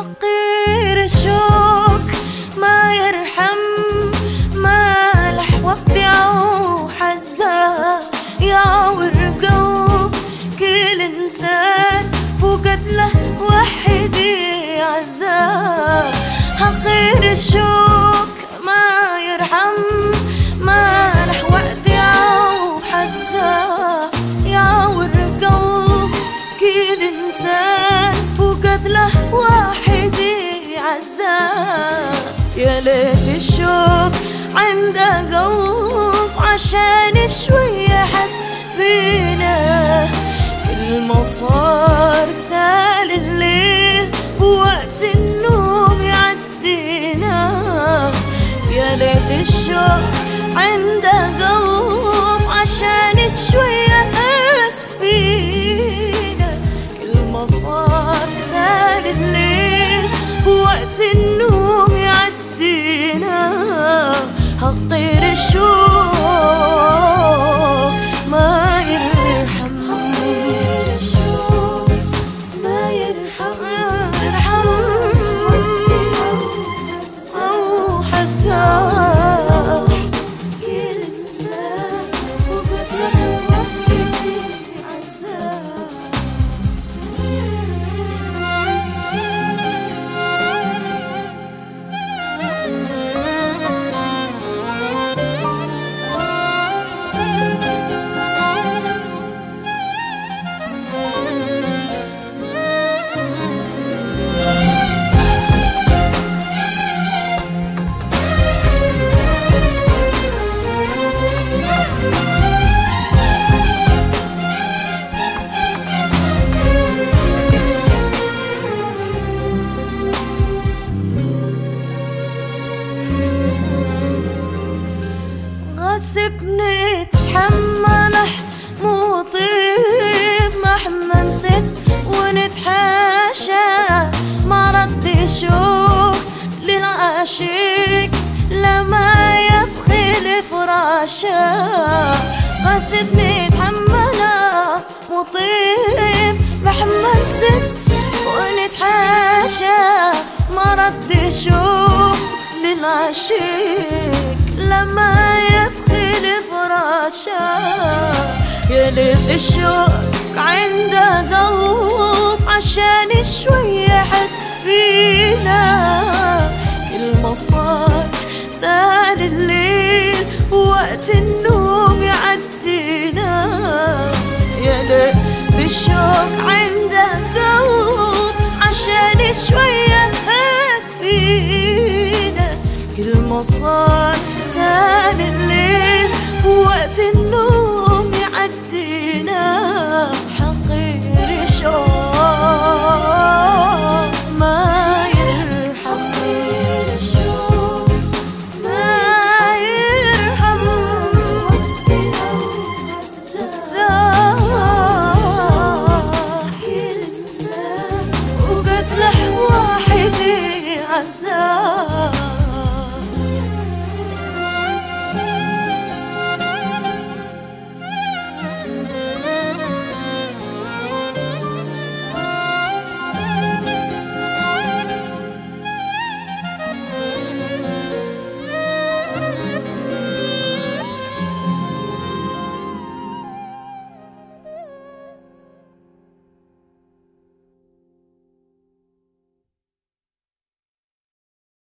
حقير الشوق ما يرحم، ما لح وقتعه حزة يعور قلب كل إنسان فقد له وحد يعزاه. حقير الشوق ما يرحم، ما لح وقتعه حزة يعور قلب كل إنسان فقد له واحد يعزاه. يا ليت الشوق عنده قلب عشان شوي يحس فينا، كل ما صار سال الليل ووقت النوم يعدينا. يا ليت الشوق عنده قلب عشان شوي يحس فينا، كل ما صار سال الليل ووقت النوم يعدينا. حقير الشوق ما يرحم، حقير الشوق ما يرحم، أو حزاح كل إنسان وقد له وحد يعزاه. غصبني تحمله مو طيب مهما نسيت ونتحاشى، ما رد شوق للعاشق لما يدخل فراشه. غصبني تحمله مو طيب مهما نسيت ونتحاشى، ما رد شوق للعاشق لما يدخل فراشه. يا ليت الشوق عنده قلب عشان شوي يحس فينا، كل ما صار تال الليل ووقت النوم يعدينا. يا ليت الشوق عنده قلب عشان شوي يحس فينا، كل ما صار تال الليل ووقت النوم يعدينا. حقير الشوق ما يرحم، حقير الشوق ما يرحم، كل إنسان وقد له واحد يعزاه.